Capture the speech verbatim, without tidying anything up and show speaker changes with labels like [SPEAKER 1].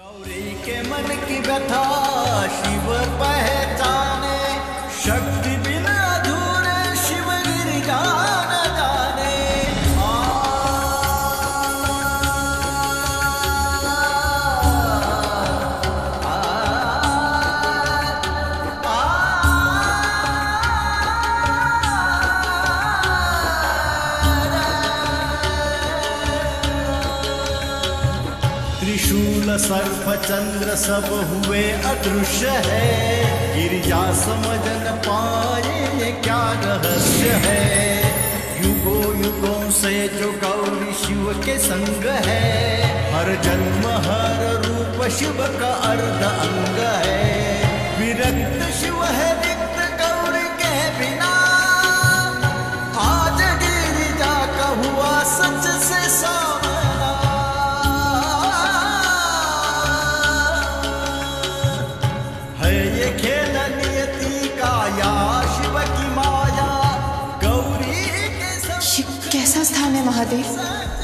[SPEAKER 1] गौरी के मन की व्यथा शिव पहचाने, शक्ति बिना अधूरे शिव गिरिजा न जाने। आ, आ, आ, त्रिशूल सर्प चंद्र सब हुए अदृश्य है, गिरिजा समझ न पाए ये क्या रहस्य है। युगों युगों से जो गौरी शिव के संग है, हर जन्म हर रूप शिव का अर्ध अंग है। विरक्त शिव है रिक्त गौरी के बिना, आज गिरिजा का हुआ सच से सामना। है ये खेल नियति का या शिव की माया, गौरी के सब
[SPEAKER 2] कैसा स्थान है महादेव?